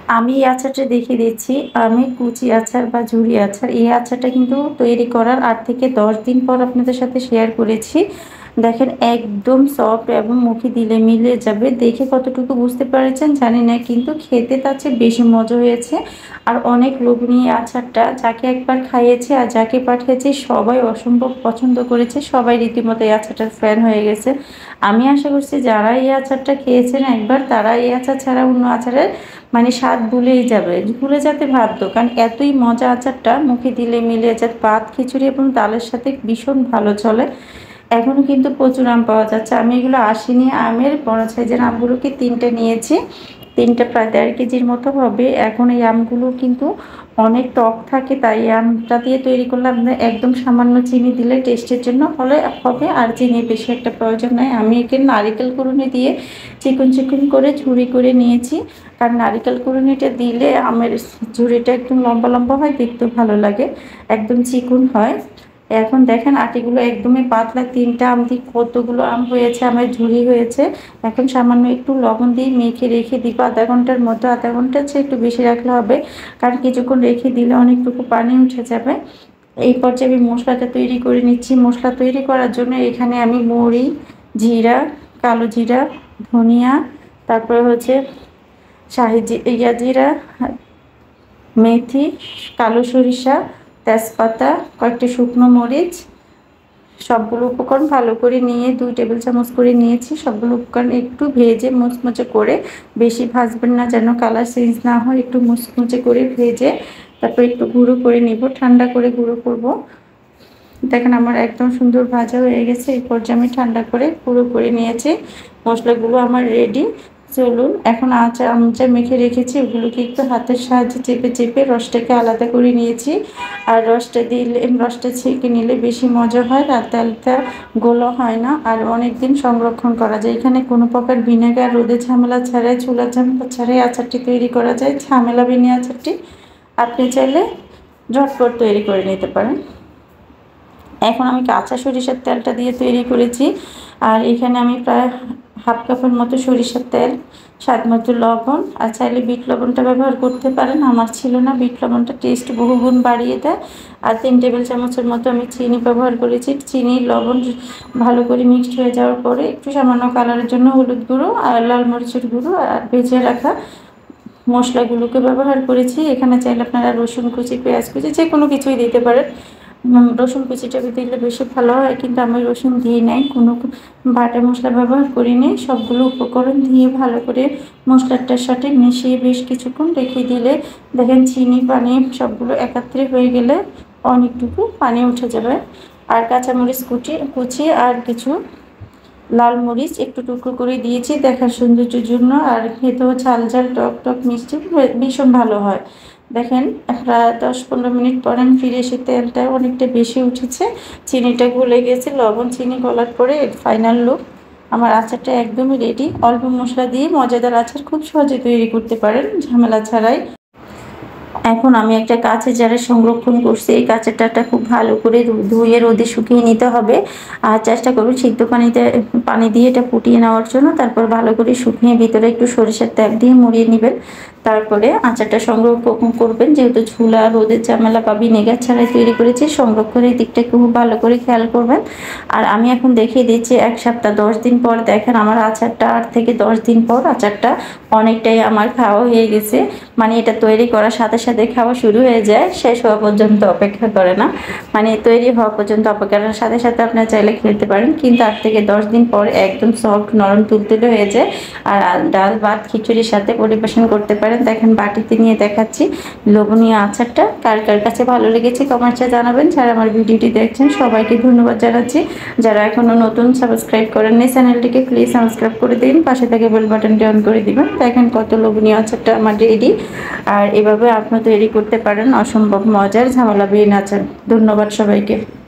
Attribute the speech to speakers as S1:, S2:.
S1: আমি এই আচারটা দেখিয়ে দিচ্ছি। আমি কুচি আচার বা ঝুরি আচার, এই আচারটা কিন্তু তৈরি করার ৮ থেকে ১০ দিন পর আপনাদের সাথে শেয়ার করেছি। দেখেন একদম সফট এবং মুখে দিলে মিলে যাবে। দেখে কতটুকু বুঝতে পেরেছেন জানি না, কিন্তু খেতে তার চেয়ে বেশি মজা হয়েছে। আর অনেক লোভনীয় আচারটা, যাকে একবার খাইয়েছে আর যাকে পাঠিয়েছে সবাই অসম্ভব পছন্দ করেছে, সবাই রীতিমতো এই আচারটার ফ্যান হয়ে গেছে। আমি আশা করছি যারা এই আচারটা খেয়েছেন একবার, তারা এই আচার ছাড়া অন্য আচারের মানে স্বাদ ভুলেই যাবে, ভুলে যেতে বাধ্য, কারণ এতই মজা আচারটা। মুখে দিলে মিলে যায়, ভাত খিচুড়ি এবং ডালের সাথে ভীষণ ভালো চলে। এখনও কিন্তু প্রচুর আম পাওয়া যাচ্ছে। আমি এগুলো আসিনি, আমের বড় সাইজের আমগুলোকে 3টে নিয়েছি, 3টে প্রায় 1.5 কেজির মতো হবে। এখন এই আমগুলো কিন্তু অনেক টক থাকে, তাই আমটা দিয়ে তৈরি করলে আপনার একদম সামান্য চিনি দিলে টেস্টের জন্য হবে, আর চিনির বেশি একটা প্রয়োজন নয়। আমি একে নারিকেল কুড়ুনি দিয়ে চিকন চিকন করে ঝুরি করে নিয়েছি, কারণ নারিকেল কুড়ুনিটা দিলে আমের ঝুরিটা একদম লম্বা লম্বা হয়, দেখতেও ভালো লাগে, একদম চিকন হয়। এখন দেখেন আটিগুলো একদমই পাতলা, 3টা আম দিয়ে কতগুলো আম হয়েছে, আমার ঝুরি হয়েছে। এখন সামান্য একটু লবণ দিয়ে মেখে রেখে দিব আধা ঘন্টার মতো। আধা ঘন্টার চেয়ে একটু বেশি রাখলে হবে, কারণ কিছুক্ষণ রেখে দিলে অনেকটুকু পানি উঠে যাবে। এই পর্যায়ে আমি মশলাটা তৈরি করে নিচ্ছি। মশলা তৈরি করার জন্য এখানে আমি মৌরি, জিরা, কালো জিরা, ধনিয়া, তারপরে হচ্ছে শাহি জিরা, মেথি, কালো সরিষা, তেজপাতা, কয়েকটি শুকনো মরিচ, সবগুলো উপকরণ ভালো করে নিয়ে 2 টেবিল চামচ করে নিয়েছি। সবগুলো উপকরণ একটু ভেজে মুচমুচে করে, বেশি ভাজবেন না যেন কালার চেঞ্জ না হয়, একটু মুচমুচে করে ভেজে তারপর একটু গুঁড়ো করে নিব, ঠান্ডা করে গুঁড়ো করব। দেখেন আমার একদম সুন্দর ভাজা হয়ে গেছে। এই পর্যায়ে আমি ঠান্ডা করে গুঁড়ো করে নিয়েছি। মশলাগুলো আমার রেডি। চলুন এখন আচার মেখে রেখেছি, ওগুলোকে একটু হাতের সাহায্যে চেপে চেপে রসটাকে আলাদা করে নিয়েছি। আর রসটা ছেঁকে নিলে বেশি মজা হয়, আলতা আলতা গোলা হয় না, আর অনেক দিন সংরক্ষণ করা যায়। এখানে কোনো প্রকার ভিনেগার, রোদে ঝামেলা ছাড়াই, চুলার ঝামেলা ছাড়াই আচারটি তৈরি করা যায়। ঝামেলা বিনে আচারটি আপনি চাইলে ঝটপট তৈরি করে নিতে পারেন। এখন আমি কাঁচা সরিষার তেলটা দিয়ে তৈরি করেছি। আর এখানে আমি প্রায় হাফ কাপের মতো সরিষার তেল, স্বাদ মতো লবণ, আর চাইলে বিট লবণটা ব্যবহার করতে পারেন, আমার ছিল না। বিট লবণটা টেস্ট বহুগুণ বাড়িয়ে দেয়। আর 3 টেবিল চামচের মতো আমি চিনি ব্যবহার করেছি। চিনি লবণ ভালো করে মিক্সড হয়ে যাওয়ার পরে একটু সামান্য কালারের জন্য হলুদ গুঁড়ো আর লাল মরিচের গুঁড়ো আর ভেজে রাখা মশলাগুলোকে ব্যবহার করেছি। এখানে চাইলে আপনারা রসুন কুচি, পেঁয়াজ কুচি যে কোনো কিছুই দিতে পারেন। রসুন কুচিটা দিলে বেশি ভালো হয়, কিন্তু আমি রসুন দিয়ে নাই, কোনো বাটা মশলা ব্যবহার করিনি। সবগুলো উপকরণ দিয়ে ভালো করে মশলাটার সাথে মিশিয়ে বেশ কিছুক্ষণ রেখে দিলে দেখেন চিনি পানি সবগুলো একাত্রে হয়ে গেলে অনেকটুকু পানি উঠে যাবে। আর কাঁচামরিচ কুচি আর কিছু লাল মরিচ একটু টুকরো করে দিয়েছি দেখার সৌন্দর্যের জন্য। আর খেতেও ঝাল ঝাল টক টক মিষ্টি ভীষণ ভালো হয়। দেখেন প্রায় 10-15 মিনিট পর আমি ফিরে এসে তেলটা অনেকটা বেশি উঠেছে, চিনিটা গলে গেছে। লবণ চিনি গলার পরে ফাইনাল লুক। আমার আচারটা একদমই রেডি। অল্প মশলা দিয়ে মজাদার আচার খুব সহজে তৈরি করতে পারেন ঝামেলা ছাড়াই। এখন আমি একটা কাঁচের জারে সংরক্ষণ করছি। এই কাঁচের জারটা খুব ভালো করে ধুয়ে রোদে শুকিয়ে নিতে হবে। আর চেষ্টা করুন সিদ্ধ পানি দিয়ে এটা ফুটিয়ে নেওয়ার জন্য। তারপর ভালো করে শুকিয়ে ভিতরে একটু সরিষার তেল দিয়ে মুড়িয়ে নেবেন। তারপরে আচারটা সংরক্ষণ করবেন। যেহেতু ঝুলা, রোদের ঝামেলা বা ভিনেগার ছাড়াই তৈরি করেছি, সংরক্ষণের দিকটা খুব ভালো করে খেয়াল করবেন। আর আমি এখন দেখিয়ে দিচ্ছি 1 সপ্তাহ 10 দিন পর। দেখেন আমার আচারটা 8 থেকে 10 দিন পর আচারটা অনেকটাই আমার খাওয়া হয়ে গেছে। মানে এটা তৈরি করার সাথে সাথে খাওয়া শুরু হয়ে যায়, শেষ হওয়া পর্যন্ত অপেক্ষা করে না। মানে তৈরি হওয়া পর্যন্ত অপেক্ষা করার সাথে সাথে আপনারা চাইলে খেতে পারেন, কিন্তু 8 থেকে 10 দিন পর একদম সফট নরম তুলতুলে হয়ে যায়। আর ডাল ভাত খিচুড়ির সাথে পরিবেশন করতে পারেন। দেখেন বাটিতে নিয়ে দেখাচ্ছি লোভনীয় আচারটা। কার কার কাছে ভালো লেগেছে কমেন্টসে জানাবেন। যারা আমার ভিডিওটি দেখছেন সবাইকে ধন্যবাদ জানাচ্ছি। যারা এখনও নতুন সাবস্ক্রাইব করেননি চ্যানেলটিকে প্লিজ সাবস্ক্রাইব করে দিন, পাশে থেকে বেল বাটনটি অন করে দিবেন। দেখেন কত লোভনীয় আচারটা আমার রেডি। আর এভাবে আপনি তৈরি করতে পারেন অসম্ভব মজার ঝামেলাবিহীন আচার। ধন্যবাদ সবাইকে।